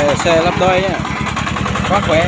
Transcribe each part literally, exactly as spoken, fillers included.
Xe, xe lắp đôi nha, quá khỏe.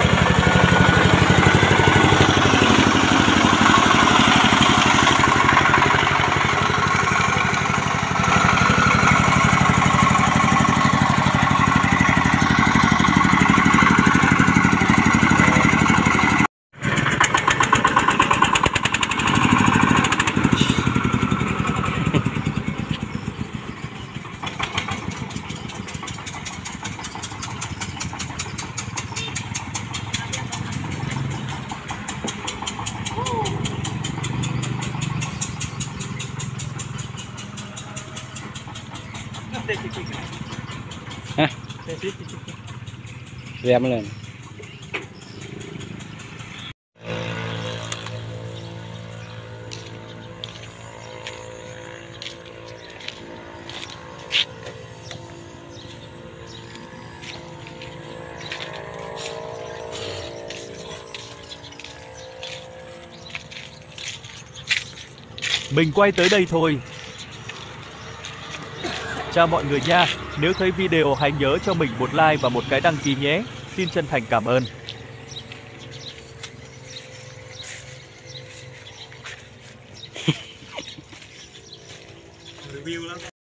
Hả? Rem lên. Mình quay tới đây thôi. Chào mọi người nha, nếu thấy video hãy nhớ cho mình một like và một cái đăng ký nhé. Xin chân thành cảm ơn. Review lắm.